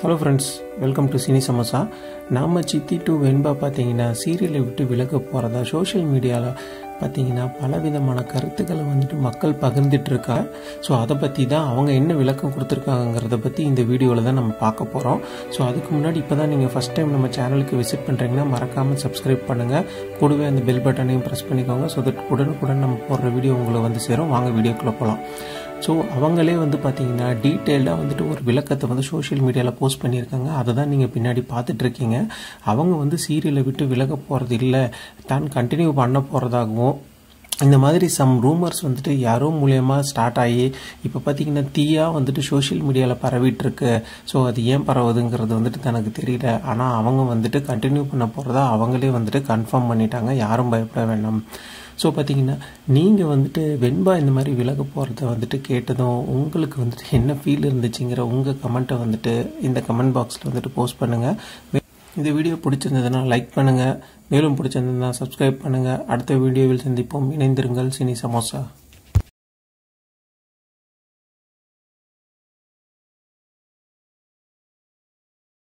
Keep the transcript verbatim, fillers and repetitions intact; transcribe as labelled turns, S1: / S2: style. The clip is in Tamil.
S1: Hello friends, welcome to Cine Samosa. நாம சித்தி டு வெண்பா பார்த்தீங்கன்னா சீரியலை விட்டு விலக போகிறதா சோஷியல் மீடியாவில் பார்த்தீங்கன்னா பலவிதமான கருத்துக்களை வந்துட்டு மக்கள் பகிர்ந்துட்டு இருக்கா. ஸோ அதை பற்றி தான் அவங்க என்ன விளக்கம் கொடுத்துருக்காங்கிறத பற்றி இந்த வீடியோவில் தான் நம்ம பார்க்க போகிறோம். ஸோ அதுக்கு முன்னாடி இப்போ தான் நீங்கள் ஃபஸ்ட் டைம் நம்ம சேனலுக்கு விசிட் பண்ணுறீங்கன்னா மறக்காமல் சப்ஸ்கிரைப் பண்ணுங்கள். கூடவே அந்த பெல் பட்டனையும் ப்ரெஸ் பண்ணிக்கோங்க. ஸோ தட் உடனுக்குடன் நம்ம போடுற வீடியோ உங்களுக்கு வந்து சேரும். வாங்க வீடியோக்குள்ளே போகலாம். ஸோ அவங்களே வந்து பார்த்தீங்கன்னா டீட்டெயில்டாக வந்துட்டு ஒரு விளக்கத்தை வந்து சோஷியல் மீடியாவில் போஸ்ட் பண்ணியிருக்காங்க. அதை தான் நீங்கள் பின்னாடி பார்த்துட்ருக்கீங்க. அவங்க வந்து சீரியலை விட்டு விலக போகிறது இல்லை, தான் கண்டினியூ பண்ண போகிறதாகவும் இந்த மாதிரி சம் ரூமர்ஸ் வந்துட்டு யாரோ மூலியமாக ஸ்டார்ட் ஆகி இப்போ பார்த்தீங்கன்னா தீயா வந்துட்டு சோஷியல் மீடியாவில் பரவிட்டுருக்கு. ஸோ அது ஏன் பரவுதுங்கிறது வந்துட்டு தனக்கு தெரியல. ஆனால் அவங்க வந்துட்டு கண்டினியூ பண்ண போகிறதா அவங்களே வந்துட்டு கன்ஃபார்ம் பண்ணிட்டாங்க. யாரும் பயப்பட வேண்டாம். ஸோ பார்த்தீங்கன்னா நீங்கள் வந்துட்டு வெண்பா இந்த மாதிரி விலக போகிறத வந்துட்டு கேட்டதும் உங்களுக்கு வந்துட்டு என்ன ஃபீல் இருந்துச்சுங்கிற உங்கள் கமெண்ட்டை வந்துட்டு இந்த கமெண்ட் பாக்ஸில் வந்துட்டு போஸ்ட் பண்ணுங்கள். இந்த வீடியோ பிடிச்சிருந்ததுன்னா லைக் பண்ணுங்கள். மேலும் பிடிச்சிருந்ததுன்னா சப்ஸ்கிரைப் பண்ணுங்கள். அடுத்த வீடியோவில் சந்திப்போம். இணைந்திருங்கள். சினி சமோசா.